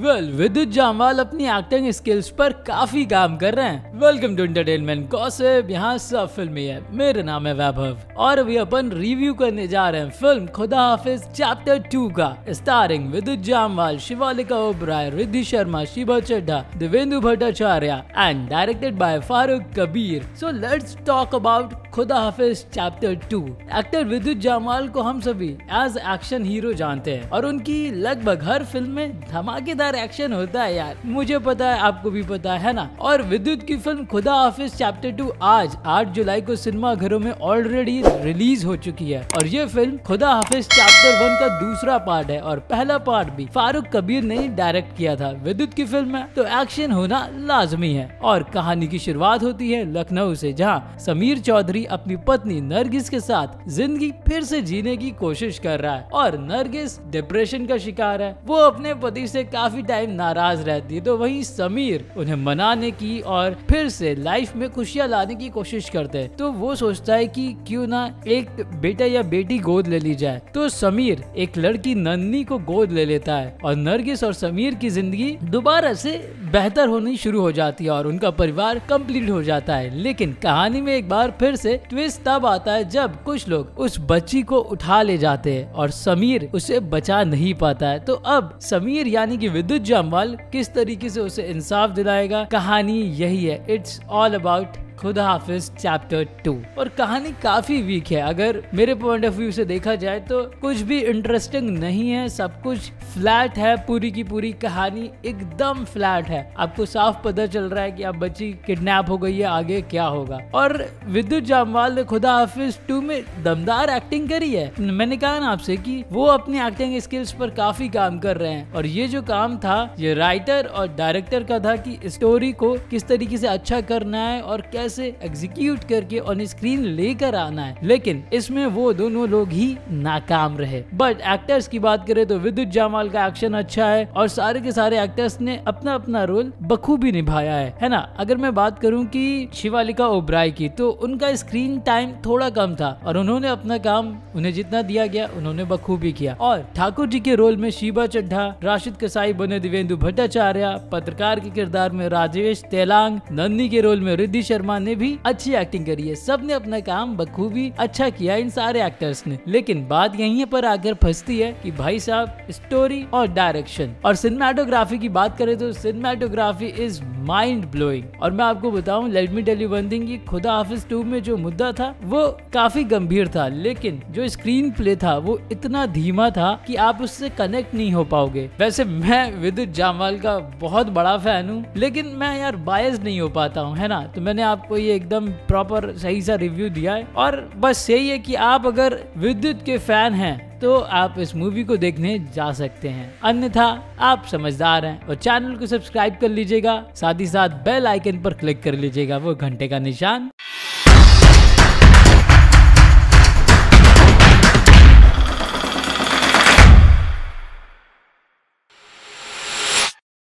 विद्युत जामवाल अपनी acting skills पर काफी काम कर रहे हैं। वेलकम टू एंटरटेनमेंट गॉसिप, यहाँ सब फिल्मी है। मेरा नाम है वैभव और अभी अपन रिव्यू करने जा रहे हैं फिल्म खुदा हाफिज चैप्टर 2 का, starring Vidyut Jammwal, Shivaleeka Oberoi, Riddhi Sharma, Shiva Chadha, Divyendu Bhattacharya and directed by Faruk Kabir. So let's talk about Khuda Haafiz chapter 2। Actor विद्युत जामवाल को हम सभी एज एक्शन हीरो जानते हैं और उनकी लगभग हर फिल्म में धमाकेदार एक्शन होता है यार, मुझे पता है, आपको भी पता है ना। और विद्युत की फिल्म खुदा हाफिज चैप्टर 2 आज 8 जुलाई को सिनेमा घरों में ऑलरेडी रिलीज हो चुकी है और ये फिल्म खुदा हाफिज चैप्टर 1 का दूसरा पार्ट है और पहला पार्ट भी फारूक कबीर ने डायरेक्ट किया था। विद्युत की फिल्म में तो एक्शन होना लाजमी है और कहानी की शुरुआत होती है लखनऊ से, जहाँ समीर चौधरी अपनी पत्नी नरगिस के साथ जिंदगी फिर से जीने की कोशिश कर रहा है और नरगिस डिप्रेशन का शिकार है। वो अपने पति से काफी टाइम नाराज रहती है, तो वहीं समीर उन्हें मनाने की और फिर से लाइफ में खुशियां लाने की कोशिश करते हैं। तो वो सोचता है कि क्यों ना एक बेटा या बेटी गोद ले ली जाए। तो समीर एक लड़की नन्नी को गोद ले लेता है और नरगिस और समीर की जिंदगी दोबारा से बेहतर होनी शुरू हो जाती है और उनका परिवार कंप्लीट हो जाता है। लेकिन कहानी में एक बार फिर से ट्विस्ट तब आता है जब कुछ लोग उस बच्ची को उठा ले जाते हैं और समीर उसे बचा नहीं पाता है। तो अब समीर यानी कि विद्युत जामवाल किस तरीके से उसे इंसाफ दिलाएगा, कहानी यही है। It's all about Khuda Haafiz chapter 2। और कहानी काफी वीक है, अगर मेरे पॉइंट ऑफ व्यू से देखा जाए तो कुछ भी इंटरेस्टिंग नहीं है, सब कुछ फ्लैट है। पूरी की पूरी कहानी एकदम फ्लैट है। आपको साफ पता चल रहा है कि अब बच्ची किडनैप हो गई है, आगे क्या होगा। और विद्युत जामवाल ने खुदा हाफिज 2 में दमदार एक्टिंग करी है। मैंने कहा ना आपसे कि वो अपनी एक्टिंग स्किल्स पर काफी काम कर रहे हैं और ये जो काम था ये राइटर और डायरेक्टर का था कि स्टोरी को किस तरीके से अच्छा करना है और कैसे एग्जीक्यूट करके ऑन स्क्रीन लेकर आना है। लेकिन इसमें वो दोनों लोग ही नाकाम रहे। बट एक्टर्स की बात करें तो विद्युत जामवाल का एक्शन अच्छा है और सारे के सारे एक्टर्स ने अपना अपना रोल बखूबी निभाया है ना। अगर मैं बात करूं कि शिवालिका ओबराय की, तो उनका स्क्रीन टाइम थोड़ा कम था और उन्होंने अपना काम, उन्हें जितना दिया गया उन्होंने बखूबी किया। और ठाकुर जी के रोल में शिवा चड्ढा, राशिद कसाई बने देवेंदु भट्टाचार्य, पत्रकार के किरदार में राजेश तेलांग, नन्नी के रोल में रिद्धि शर्मा ने भी अच्छी एक्टिंग करी है। सबने अपना काम बखूबी अच्छा किया इन सारे एक्टर्स ने। लेकिन बात यहीं पर आकर फंसती है कि भाई साहब स्टोरी और डायरेक्शन और सिनेमेटोग्राफी की बात करें तो सिनेमेटोग्राफी इज माइंड ब्लोइंग। और मैं आपको बताऊं, let me tell you one thing, कि खुदा हाफिज 2 में जो मुद्दा था वो काफी गंभीर था, लेकिन जो स्क्रीन प्ले था वो इतना धीमा था कि आप उससे कनेक्ट नहीं हो पाओगे। वैसे मैं विद्युत जामवाल का बहुत बड़ा फैन हूँ, लेकिन मैं यार बायस नहीं हो पाता हूँ, है ना। तो मैंने आपको ये एकदम प्रॉपर सही सा रिव्यू दिया है और बस यही है कि आप अगर विद्युत के फैन हैं तो आप इस मूवी को देखने जा सकते हैं, अन्यथा आप समझदार हैं और चैनल को सब्सक्राइब कर लीजिएगा, साथ ही साथ बेल आइकन पर क्लिक कर लीजिएगा, वो घंटे का निशान।